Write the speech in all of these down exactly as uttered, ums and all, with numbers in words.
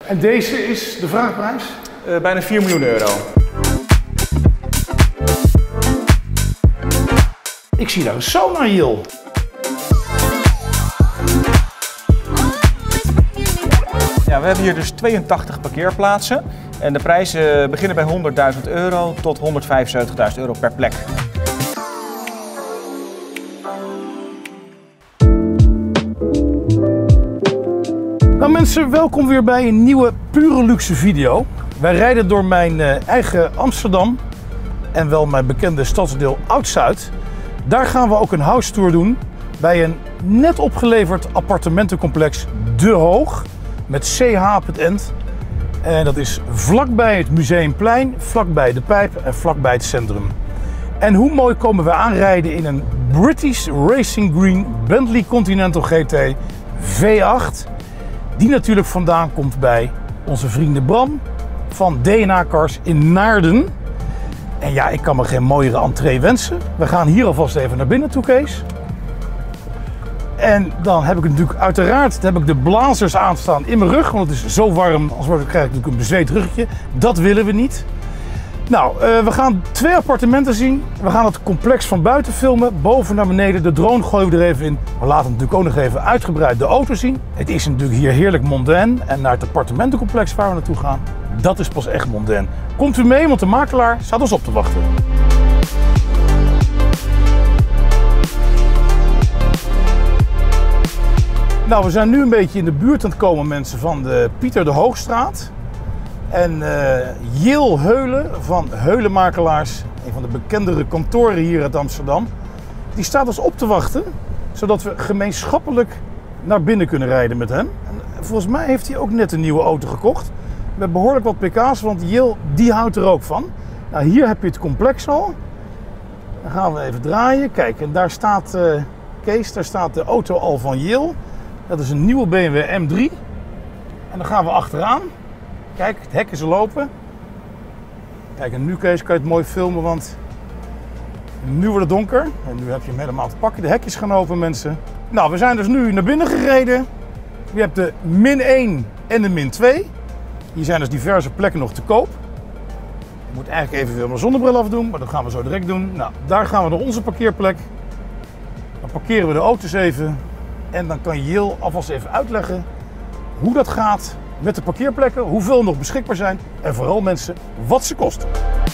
En deze is de vraagprijs? Uh, bijna vier miljoen euro. Ik zie daar een sauna, Jil. Ja, we hebben hier dus tweeëntachtig parkeerplaatsen. En de prijzen beginnen bij honderdduizend euro tot honderdvijfenzeventigduizend euro per plek. Nou mensen, welkom weer bij een nieuwe pure luxe video. Wij rijden door mijn uh, eigen Amsterdam en wel mijn bekende stadsdeel Oud-Zuid. Daar gaan we ook een house tour doen bij een net opgeleverd appartementencomplex De Hoog met C H op het eind. En dat is vlakbij het Museumplein, vlakbij de Pijp en vlakbij het centrum. En hoe mooi komen we aanrijden in een British Racing Green Bentley Continental G T V acht. Die natuurlijk vandaan komt bij onze vrienden Bram van D N A Cars in Naarden. En ja, ik kan me geen mooiere entree wensen. We gaan hier alvast even naar binnen toe, Kees. En dan heb ik natuurlijk uiteraard heb ik de blazers aanstaan in mijn rug. Want het is zo warm, anders krijg ik natuurlijk een bezweet ruggetje. Dat willen we niet. Nou, uh, we gaan twee appartementen zien. We gaan het complex van buiten filmen. Boven naar beneden. De drone gooien we er even in. We laten natuurlijk ook nog even uitgebreid de auto zien. Het is natuurlijk hier heerlijk mondain. En naar het appartementencomplex waar we naartoe gaan, dat is pas echt mondain. Komt u mee, want de makelaar staat ons op te wachten. Nou, we zijn nu een beetje in de buurt aan het komen, mensen, van de Pieter de Hoogstraat. En uh, Jil Heulen van Heulenmakelaars, een van de bekendere kantoren hier uit Amsterdam, die staat ons op te wachten, zodat we gemeenschappelijk naar binnen kunnen rijden met hem. En volgens mij heeft hij ook net een nieuwe auto gekocht, met behoorlijk wat pk's, want Jil die houdt er ook van. Nou, hier heb je het complex al. Dan gaan we even draaien. Kijk, en daar staat uh, Kees, daar staat de auto al van Jil. Dat is een nieuwe B M W M drie. En dan gaan we achteraan. Kijk, het hek is al open. Kijk, en nu Kees kan je het mooi filmen, want nu wordt het donker. En nu heb je hem helemaal te pakken. De hekjes gaan open, mensen. Nou, we zijn dus nu naar binnen gereden. Je hebt de min één en de min twee. Hier zijn dus diverse plekken nog te koop. Je moet eigenlijk even weer mijn zonnebril afdoen, maar dat gaan we zo direct doen. Nou, daar gaan we naar onze parkeerplek. Dan parkeren we de auto's even. En dan kan Jil alvast even uitleggen hoe dat gaat met de parkeerplekken, hoeveel nog beschikbaar zijn en vooral mensen wat ze kosten.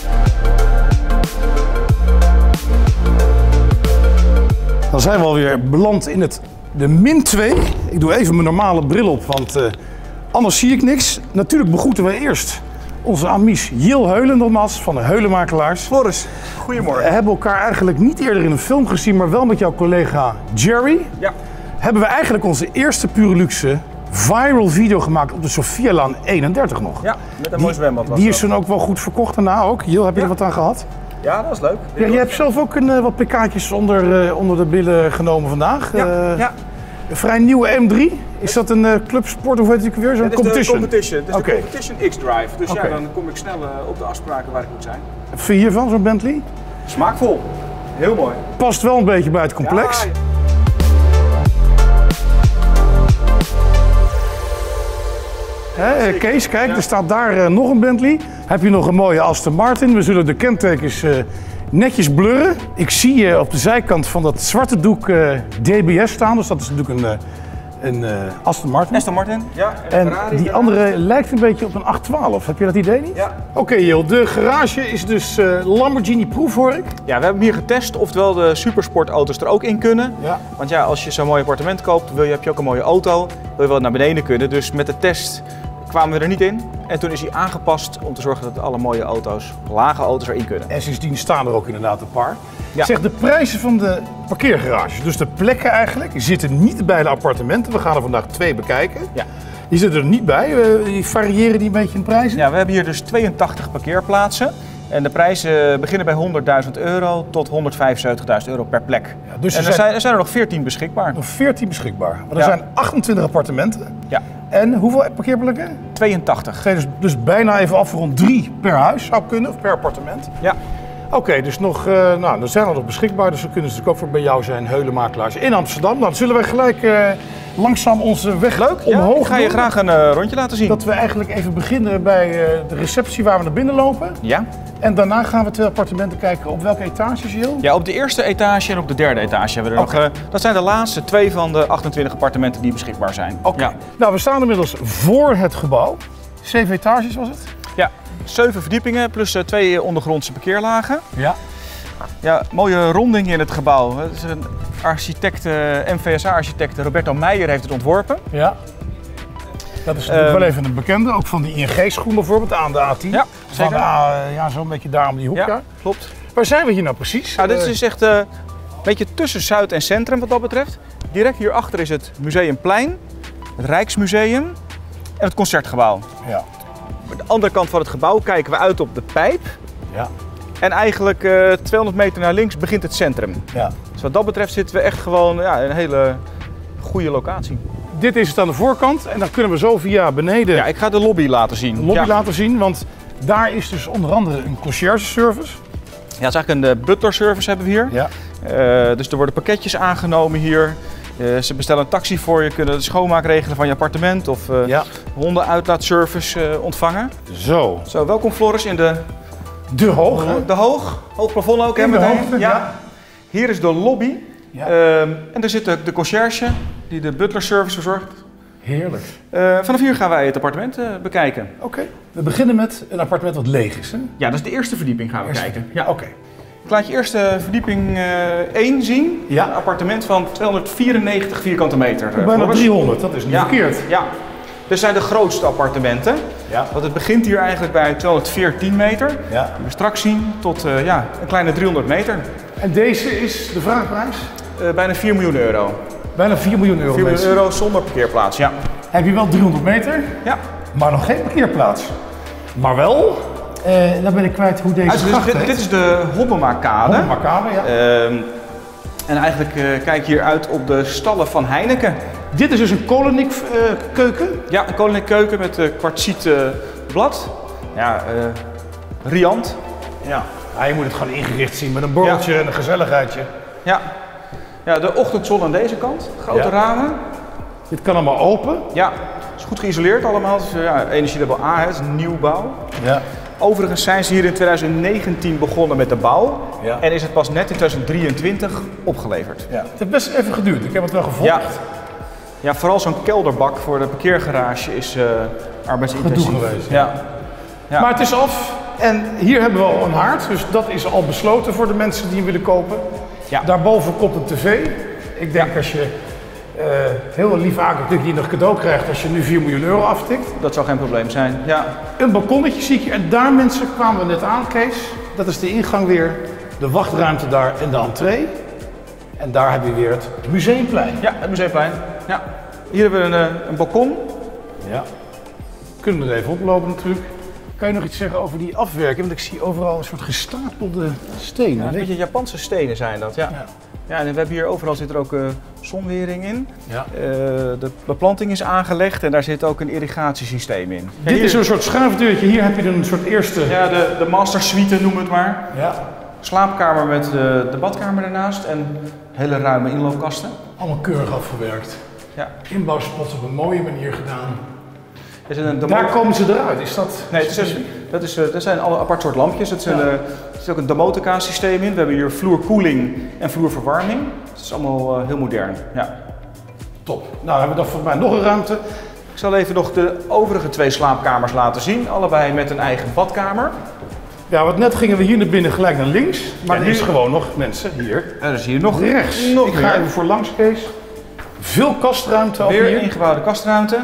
Dan zijn we alweer beland in het, de min twee. Ik doe even mijn normale bril op, want uh, anders zie ik niks. Natuurlijk begroeten we eerst onze amies Jil Heulen nogmaals van de Heulenmakelaars. Floris, goedemorgen. We hebben elkaar eigenlijk niet eerder in een film gezien, maar wel met jouw collega Jerry. Ja. Hebben we eigenlijk onze eerste pure luxe viral video gemaakt op de Sophialaan eenendertig nog. Ja, met een mooi zwembad. Die, die is toen ook wel goed verkocht daarna ook. Jil, heb je ja. er wat aan gehad? Ja, dat was leuk. Ja, je hebt zelf ook een, uh, wat pk'tjes onder, uh, onder de billen genomen vandaag. Ja, uh, ja. Een vrij nieuwe M drie. Is dat een uh, clubsport of weet ik weer? Zo'n competition? Het is de competition. Het is okay. de competition X-Drive. Dus okay. ja, dan kom ik snel uh, op de afspraken waar ik moet zijn. Wat vind je hiervan, zo'n Bentley? Smaakvol. Heel mooi. Past wel een beetje bij het complex. Ja, ja. He, Kees, kijk, ja. Er staat daar uh, nog een Bentley. Heb je nog een mooie Aston Martin. We zullen de kentekens uh, netjes blurren. Ik zie uh, op de zijkant van dat zwarte doek uh, D B S staan. Dus dat is natuurlijk een, uh, een uh, Aston Martin. Aston Martin, ja. En, en Ferrari, die andere lijkt een beetje op een acht twaalf. Heb je dat idee niet? Ja. Oké, okay, Jil, de garage is dus uh, Lamborghini-proof, hoor ik. Ja, we hebben hem hier getest, oftewel de supersportauto's er ook in kunnen. Ja. Want ja, als je zo'n mooi appartement koopt, wil je, heb je ook een mooie auto. Wil je wel naar beneden kunnen. Dus met de test kwamen we er niet in. En toen is hij aangepast om te zorgen dat alle mooie auto's, lage auto's erin kunnen. En sindsdien staan er ook inderdaad een paar. Ja. Zeg, de prijzen van de parkeergarages, dus de plekken eigenlijk, die zitten niet bij de appartementen. We gaan er vandaag twee bekijken. Ja. Die zitten er niet bij. Die variëren die een beetje in prijzen? Ja, we hebben hier dus tweeëntachtig parkeerplaatsen. En de prijzen beginnen bij honderdduizend euro tot honderdvijfenzeventigduizend euro per plek. Ja, dus en er zijn, er zijn er nog veertien beschikbaar. Nog veertien beschikbaar. Maar er ja. zijn achtentwintig appartementen. Ja. En hoeveel parkeerplekken? tweeëntachtig. Dus, dus bijna even af rond drie per huis zou kunnen, of per appartement. Ja. Oké, okay, dus nog, uh, nou, er zijn er nog beschikbaar. Dus we kunnen ze ook voor bij jou zijn, Heulenmakelaars in Amsterdam. Nou, dan zullen wij gelijk uh, langzaam onze weg Leuk, omhoog ja, ik ga je doen. graag een uh, rondje laten zien. Dat we eigenlijk even beginnen bij uh, de receptie waar we naar binnen lopen. Ja. En daarna gaan we twee appartementen kijken. Op welke etages, Gilles? Ja, op de eerste etage en op de derde etage hebben we er Okay. nog. Uh, dat zijn de laatste twee van de achtentwintig appartementen die beschikbaar zijn. Oké. Okay. Ja. Nou, we staan inmiddels voor het gebouw. Zeven etages was het? Ja, zeven verdiepingen plus uh, twee ondergrondse parkeerlagen. Ja. Ja, mooie ronding in het gebouw. Het is een architect, uh, M V S A-architect Roberto Meijer heeft het ontworpen. Ja. Dat is natuurlijk um, wel even een bekende, ook van die I N G-schoen bijvoorbeeld, aan de A tien. Ja, van de A, ja, zo'n beetje daar om die hoek ja, daar. Klopt. Waar zijn we hier nou precies? Nou, dit is dus echt uh, een beetje tussen Zuid en Centrum wat dat betreft. Direct hierachter is het Museumplein, het Rijksmuseum en het Concertgebouw. Ja. Aan de andere kant van het gebouw kijken we uit op de Pijp. Ja. En eigenlijk uh, tweehonderd meter naar links begint het centrum. Ja. Dus wat dat betreft zitten we echt gewoon ja, in een hele goede locatie. Dit is het aan de voorkant en dan kunnen we zo via beneden ja, ik ga de lobby laten zien. de lobby ja. laten zien, want daar is dus onder andere een conciërge service. Ja, het is eigenlijk een uh, butler service hebben we hier. Ja. Uh, dus er worden pakketjes aangenomen hier. Uh, ze bestellen een taxi voor je, kunnen de schoonmaak regelen van je appartement of uh, ja. hondenuitlaatservice uh, ontvangen. Zo. Zo, welkom Floris in de... De hoog, hè? De hoog, hoog plafond ook, hè? In de meteen. hoogte, ja. ja. Hier is de lobby. Ja. Um, en daar zit de, de conciërge die de butler service verzorgt. Heerlijk. Uh, vanaf hier gaan wij het appartement uh, bekijken. Oké. Okay. We beginnen met een appartement wat leeg is, hè? Ja, dat is de eerste verdieping gaan we eerste. kijken. Ja, oké. Okay. Ik laat je eerst uh, verdieping uh, één zien. Ja. Een appartement van tweehonderdvierennegentig vierkante meter. Uh, Bijna driehonderd, dat is niet ja. verkeerd. Ja. Dit zijn de grootste appartementen. Ja. Want het begint hier eigenlijk bij tweehonderdveertien meter. Ja. Die we straks zien tot uh, ja, een kleine driehonderd meter. En deze is de vraagprijs? Uh, bijna vier miljoen euro. Bijna vier miljoen euro. vier miljoen euro zonder parkeerplaats, ja. Heb je wel driehonderd meter? Ja. Maar nog geen parkeerplaats. Maar wel, eh, dan ben ik kwijt hoe deze dus gracht dit, heet. dit is de Hobbema-kade. Hobbema-kade, ja. Uh, en eigenlijk uh, kijk je hier uit op de stallen van Heineken. Dit is dus een Kolenik-keuken? Uh, ja, een Kolenik-keuken met uh, kwartsiet uh, blad. Ja, uh, riant. Ja. ja, je moet het gewoon ingericht zien met een borreltje ja. en een gezelligheidje. Ja. Ja, de ochtendzon aan deze kant, grote ja. ramen. Dit kan allemaal open. Ja, het is goed geïsoleerd allemaal. Het is ja, energielabel A, het is een nieuwbouw. Ja. Overigens zijn ze hier in twintig negentien begonnen met de bouw ja. en is het pas net in twintig drieëntwintig opgeleverd. Ja. Het heeft best even geduurd, ik heb het wel gevolgd. Ja, ja vooral zo'n kelderbak voor de parkeergarage is uh, arbeidsintensief. Gedoe geweest. Ja. Ja. Maar het is af en hier hebben we al een haard, dus dat is al besloten voor de mensen die hem willen kopen. Ja. Daarboven komt een tv. Ik denk ja. als je uh, heel lief aanklikt die je nog cadeau krijgt als je nu vier miljoen euro aftikt. Dat zou geen probleem zijn, ja. Een balkonnetje zie ik hier en daar mensen kwamen we net aan, Kees. Dat is de ingang weer, de wachtruimte daar en de entree. En daar heb je weer het Museumplein. Ja, het Museumplein. Ja. Hier hebben we een, een balkon. Ja. Kunnen we er even oplopen natuurlijk. Kan je nog iets zeggen over die afwerking? Want ik zie overal een soort gestapelde stenen. Ja, een beetje Japanse stenen zijn dat, ja. ja. Ja, en we hebben hier overal zit er ook uh, zonwering in. Ja. Uh, de beplanting is aangelegd en daar zit ook een irrigatiesysteem in. Dit hier... is een soort schuifdeurtje. Hier heb je een soort eerste... Ja, de, de master suite noem het maar. Ja. Slaapkamer met uh, de badkamer ernaast en hele ruime inloopkasten. Allemaal keurig afgewerkt. Ja. Inbouwspots op een mooie manier gedaan. Is een Daar komen ze eruit, is dat? Nee, het is, dat, is, dat zijn alle apart soort lampjes. Dat zijn, ja. uh, er zit ook een Domotica systeem in. We hebben hier vloerkoeling en vloerverwarming. Het is allemaal uh, heel modern. Ja. Top. Nou, hebben we dan voor mij nog een ruimte. Ik zal even nog de overige twee slaapkamers laten zien. Allebei met een eigen badkamer. Ja, want net gingen we hier naar binnen gelijk naar links. Maar er is gewoon nog mensen hier. Er is hier nog rechts. Nog Ik ga even voor langs, Kees. Veel kastruimte. Weer hier. ingebouwde kastruimte.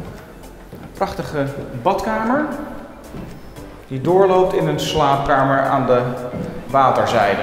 Prachtige badkamer. Die doorloopt in een slaapkamer aan de waterzijde.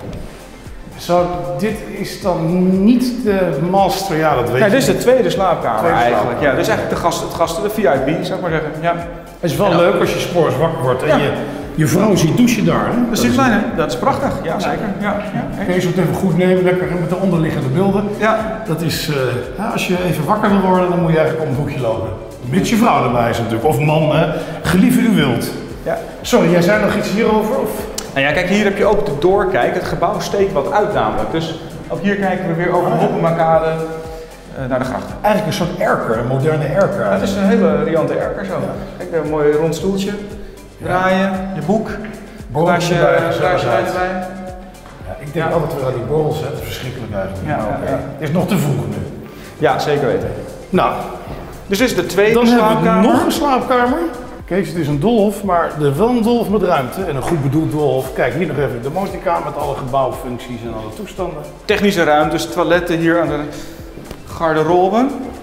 Zo, dit is dan niet de master, ja dat weet ja, je dit is de tweede slaapkamer tweede eigenlijk. Slaapkamer. Ja, dit is eigenlijk de gasten, het gasten, de V I P, zou ik maar zeggen. Ja. Het is wel leuk dan, als je 's morgens wakker wordt en ja. je, je vrouw ziet douchen daar. Hè? Dat, dat is klein, hè? Dat is prachtig, ja, ja. zeker. Ja, ja, kun je zo even goed nemen, lekker met de onderliggende beelden. Ja. Dat is, uh, ja, als je even wakker wil worden, dan moet je eigenlijk om het hoekje lopen. Mits je vrouw erbij is natuurlijk, of man, hè? Gelieve u wilt. Ja. Sorry, jij zei nog iets hierover? Of? Nou ja, kijk, hier heb je ook de doorkijk. Het gebouw steekt wat uit namelijk. Dus ook hier kijken we weer over de Hobbema-kade. uh, naar de gracht. Eigenlijk een soort erker, een moderne erker. Ja, het is een hele riante erker zo. Ja. Kijk, een mooi rond stoeltje, draaien, ja. je boek, glaasje wijn erbij. Ja, ik denk ja. altijd weer aan die borrels, hè. Dat is verschrikkelijk eigenlijk. Ja, maar ja, okay. ja. Het is nog te vroeg nu. Ja, zeker weten. Nou, dus dit is de tweede dan slaapkamer. Dan hebben we nog een slaapkamer. Kees, het is een doolhof, maar de, wel een doolhof met ruimte en een goed bedoeld doolhof. Kijk, hier nog even de motorkamer met alle gebouwfuncties en alle toestanden. Technische ruimtes, toiletten hier aan de garderobe.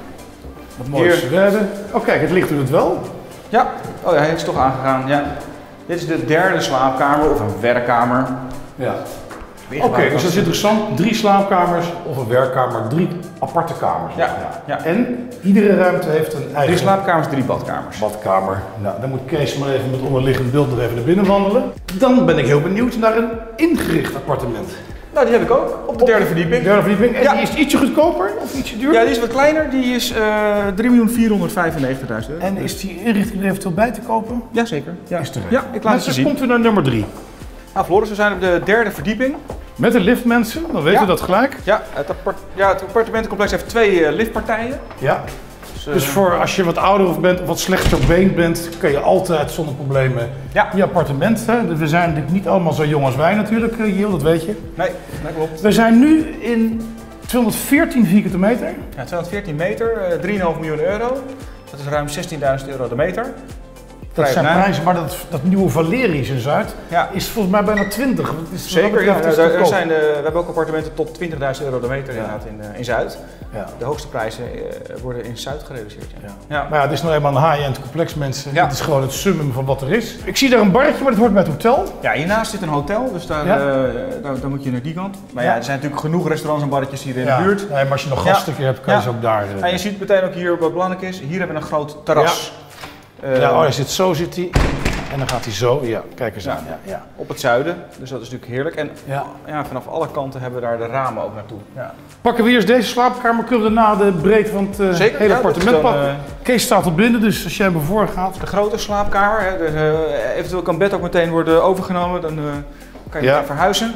Wat mooi is. We hebben... Oh kijk, het licht doet het wel. Ja, oh ja, hij is toch aangegaan. Ja. Dit is de derde slaapkamer of een werkkamer. Ja. Oké, okay, dus dat is interessant. Drie slaapkamers of een werkkamer, drie aparte kamers. Ja, ja, ja. En iedere ruimte heeft een eigen... Drie slaapkamers, drie badkamers. Badkamer. Nou, dan moet Kees maar even met onderliggend beeld nog even naar binnen wandelen. Dan ben ik heel benieuwd naar een ingericht appartement. Nou, die heb ik ook, op de derde verdieping. De derde verdieping. En ja. die is ietsje goedkoper of ietsje duurder? Ja, die is wat kleiner. Die is uh, drie miljoen vierhonderdvijfennegentigduizend euro. En is die inrichting er eventueel bij te kopen? Jazeker. Ja, is terecht. Ja, ik laat het je zien. Dan komt u naar nummer drie. Nou, Floris, we zijn op de derde verdieping. Met een lift, mensen, dan weten we ja. dat gelijk. Ja, het, appart ja, het appartementencomplex heeft twee uh, liftpartijen. Ja. Dus, uh, dus voor als je wat ouder of bent of wat slechter beend bent, kan je altijd zonder problemen ja. je appartement. Hè? We zijn natuurlijk niet allemaal zo jong als wij natuurlijk, Jill, dat weet je. Nee, dat klopt. We zijn nu in tweehonderdveertien vierkante meter. Ja, tweehonderdveertien meter, uh, drie komma vijf miljoen euro. Dat is ruim zestienduizend euro de meter. Dat zijn prijzen, maar dat, dat nieuwe Valerius in Zuid ja. is volgens mij bijna twintig. Is, Zeker, ja. Nou, daar, er zijn de, we hebben ook appartementen tot twintigduizend euro de meter ja. inderdaad in, uh, in Zuid. Ja. De hoogste prijzen uh, worden in Zuid gerealiseerd. Ja. Ja. Ja. Maar ja, het is nou eenmaal een high-end complex, mensen. Ja. Het is gewoon het summum van wat er is. Ik zie daar een barretje, maar dat hoort bij het hotel. Ja, hiernaast zit een hotel, dus daar, ja. uh, daar, daar moet je naar die kant. Maar ja, er zijn natuurlijk genoeg restaurants en barretjes hier in ja. de buurt. Nee, maar als je nog gasten ja. hebt, kan je ja. ze ook daar... Uh... En je ziet meteen ook hier wat belangrijk is, hier hebben we een groot terras. Ja. Uh, ja, oh, hij zit zo zit hij. En dan gaat hij zo, ja, kijk eens ja, aan. Ja, ja. Op het zuiden, dus dat is natuurlijk heerlijk. En ja. Ja, vanaf alle kanten hebben we daar de ramen ook naartoe. Ja. Pakken we eerst deze slaapkamer, kunnen we daarna de breedte van het uh, Zeker, hele ja, appartement pakken. Uh, Kees staat er binnen, dus als jij hem voor gaat. De grote slaapkamer, hè, dus, uh, eventueel kan bed ook meteen worden overgenomen, dan uh, kan je ja. meteen verhuizen.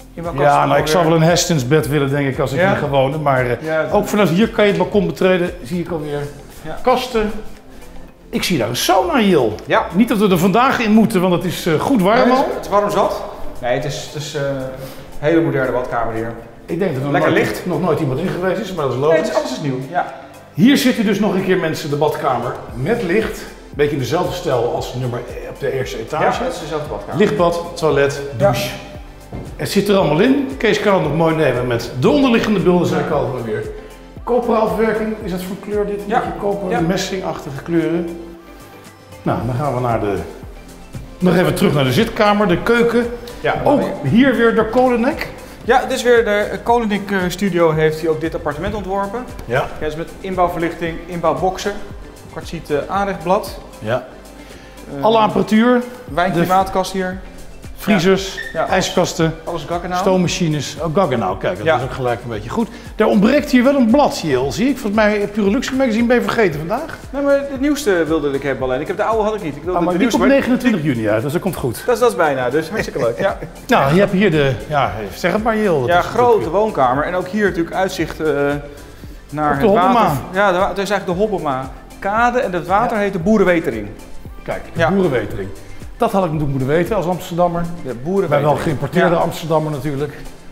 Ja, nou, ik zou wel een Hastings bed willen, denk ik, als ik ja. hier ga wonen. Maar uh, ja, ook vanuit hier kan je het balkon betreden, zie ik alweer ja. kasten. Ik zie daar een sauna, Jill. Ja. Niet dat we er vandaag in moeten, want het is uh, goed warm al. Nee, het is warm zat. Nee, het is, het is uh, een hele moderne badkamer hier. Ik denk dat er Lekker nog, licht. nog nooit iemand in geweest is, maar dat is logisch. Nee, het is, alles is nieuw. Ja. Hier zit u dus nog een keer, mensen, de badkamer met licht. Een beetje in dezelfde stijl als nummer op de eerste etage. Ja, het is dezelfde badkamer. Lichtbad, toilet, douche. Ja. Het zit er allemaal in. Kees kan het nog mooi nemen met de onderliggende beelden, zei ik altijd maar weer. Koperafwerking, is dat voor kleur dit? Een ja. beetje koper, ja. messingachtige kleuren. Nou, dan gaan we naar de... Nog even terug naar de zitkamer, de keuken. Ja, ook weer. Hier weer de Kolenek. Ja, dit is weer de Kolenek Studio heeft hij ook dit appartement ontworpen. Ja. Ja, dus met inbouwverlichting, inbouwboxen, kwartsiet uh, aanrechtblad. Ja. Uh, Alle apparatuur. Wijnklimaatkast hier. Vriezers, ja. Ja, ijskasten, alles Gaggenau. Stoommachines. Oh, Gaggenau, kijk, dat ja. is ook gelijk een beetje goed. Er ontbreekt hier wel een blad, Jill, zie ik. Volgens mij, Pure Luxe Magazine ben je vergeten vandaag. Nee, maar het nieuwste wilde ik hebben alleen. Ik heb de oude had ik niet. Ik wilde ah, maar de die komt negenentwintig juni uit, dus dat komt goed. Dat is, dat is bijna, dus hartstikke leuk. Ja. Nou, je hebt hier de, ja, zeg het maar Jill. Ja, grote woonkamer en ook hier natuurlijk uitzicht uh, naar Op de het water. Hobbema. Ja, de, het is eigenlijk de Hobbema kade en het water ja. heet de Boerenwetering. Kijk, de ja. Boerenwetering. Dat had ik natuurlijk moeten weten als Amsterdammer. De boeren. Wij wel geïmporteerde ja. Amsterdammer natuurlijk.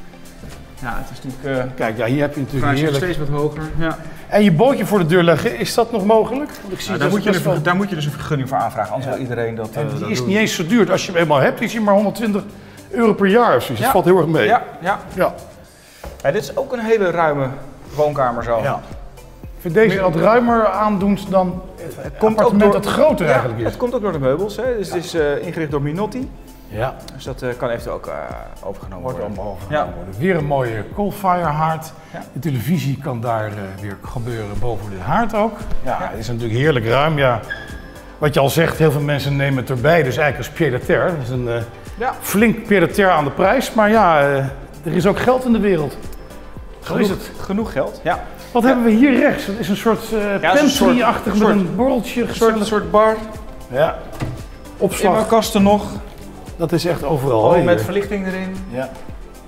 Ja, het is natuurlijk... Uh, Kijk, ja, hier heb je natuurlijk heerlijk. Steeds wat hoger. Ja. En je bootje voor de deur leggen, is dat nog mogelijk? Want ik zie nou, daar, moet je dus, wel... daar moet je dus een vergunning voor aanvragen, anders ja. wil iedereen dat... Uh, en die dat is doen. niet eens zo duur. Als je hem eenmaal hebt, is hij maar honderdtwintig euro per jaar of zoiets. Ja. Dat valt heel erg mee. Ja, ja. ja. ja dit is ook een hele ruime woonkamer zo. Ja. Ik vind deze wat ruimer aandoend dan het, het komt appartement door, dat groter ja, eigenlijk is. Het komt ook door de meubels. Hè. Dus ja. Het is uh, ingericht door Minotti. Ja. Dus dat uh, kan eventueel ook uh, overgenomen Wordt worden. allemaal overgenomen ja. worden. Weer een mooie coalfire haard. Ja. De televisie kan daar uh, weer gebeuren boven de haard ook. Ja, ja, het is natuurlijk heerlijk ruim. Ja. Wat je al zegt, heel veel mensen nemen het erbij. Dus eigenlijk als pied-à-terre. Dat is een uh, ja. flink pied-à-terre aan de prijs. Maar ja, uh, er is ook geld in de wereld. Zo genoeg, is het. Genoeg geld, ja. Wat ja. hebben we hier rechts? Dat is een soort uh, ja, pantry-achtig met soort, een borreltje. Een soort, soort bar. Ja. Opslag. Inbouwkasten nog. Dat is echt overal. Oh, met verlichting erin. Ja.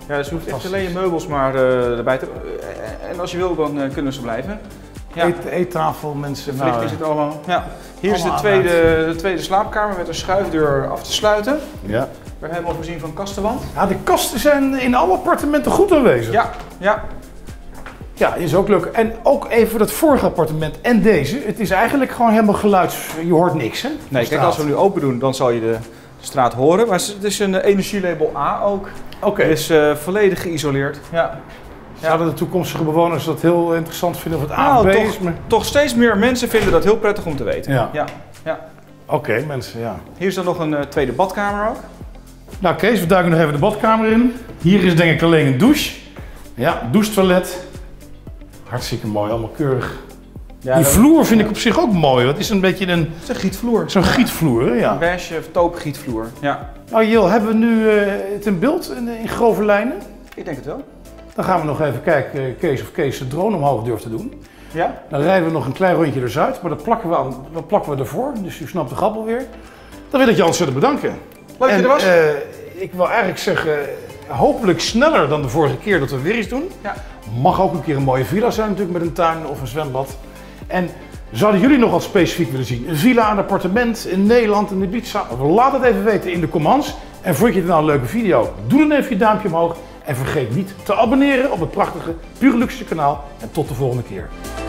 Ja, dus je hoeft echt alleen je meubels maar uh, erbij te... Uh, en als je wil, dan uh, kunnen ze blijven. Ja. Eet, eettafel, mensen. De verlichting zit allemaal. Ja. Hier allemaal is de tweede, de tweede slaapkamer met een schuifdeur af te sluiten. Ja. We hebben helemaal voorzien van kastenwand. Ja, de kasten zijn in alle appartementen goed aanwezig. Ja, ja. Ja, is ook leuk. En ook even dat vorige appartement en deze. Het is eigenlijk gewoon helemaal geluids... Je hoort niks, hè? Nee, kijk, als we nu open doen, dan zal je de straat horen. Maar het is een energielabel A ook. Oké. Okay. Het is uh, volledig geïsoleerd. Ja. Zouden de toekomstige bewoners dat heel interessant vinden of het A nou, of B toch, is? Maar... toch steeds meer mensen vinden dat heel prettig om te weten. Ja. Ja. Ja. Oké, okay, mensen, ja. Hier is dan nog een uh, tweede badkamer ook. Nou Kees, we duiken nog even de badkamer in. Hier is denk ik alleen een douche. Ja, douchetoilet. Hartstikke mooi, allemaal keurig. Ja, die vloer vind ja. ik op zich ook mooi. Het is een beetje een... Het is een gietvloer. Zo'n gietvloer, hè? Ja. Een beige taupe-gietvloer, ja. Nou Jil, hebben we nu uh, het in beeld in, in grove lijnen? Ik denk het wel. Dan gaan we nog even kijken, uh, Kees of Kees de drone omhoog durft te doen. Ja. Dan rijden we nog een klein rondje er Zuid, maar dat plakken we, aan, dat plakken we ervoor. Dus u snapt de grap alweer. Dan wil ik je ontzettend bedanken. Leuk dat je er was. Uh, ik wil eigenlijk zeggen, hopelijk sneller dan de vorige keer dat we weer iets doen. Ja. Mag ook een keer een mooie villa zijn natuurlijk met een tuin of een zwembad. En zouden jullie nog wat specifiek willen zien? Een villa, een appartement in Nederland, in Ibiza? Laat het even weten in de comments. En vond je dit nou een leuke video? Doe dan even je duimpje omhoog. En vergeet niet te abonneren op het prachtige Pure Luxe kanaal. En tot de volgende keer.